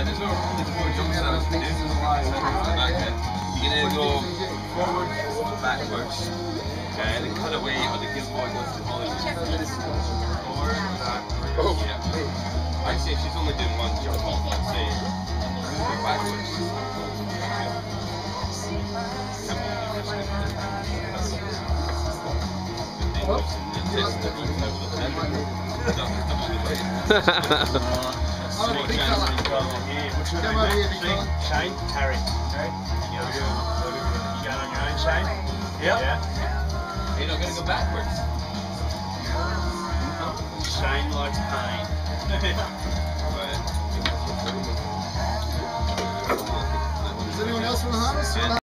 there's no jump stands to do. Back there. You're going to go forward, backwards. Okay, and then cut away or the giveaway goes to Hollywood. Forward, backwards. Yeah. I'd say she's only doing one jump off, I'd say go backwards. Shane, Harry. You going on your own, Shane? Yep. Yeah. You're not going to go backwards. Shane likes pain. Does anyone else want to harness?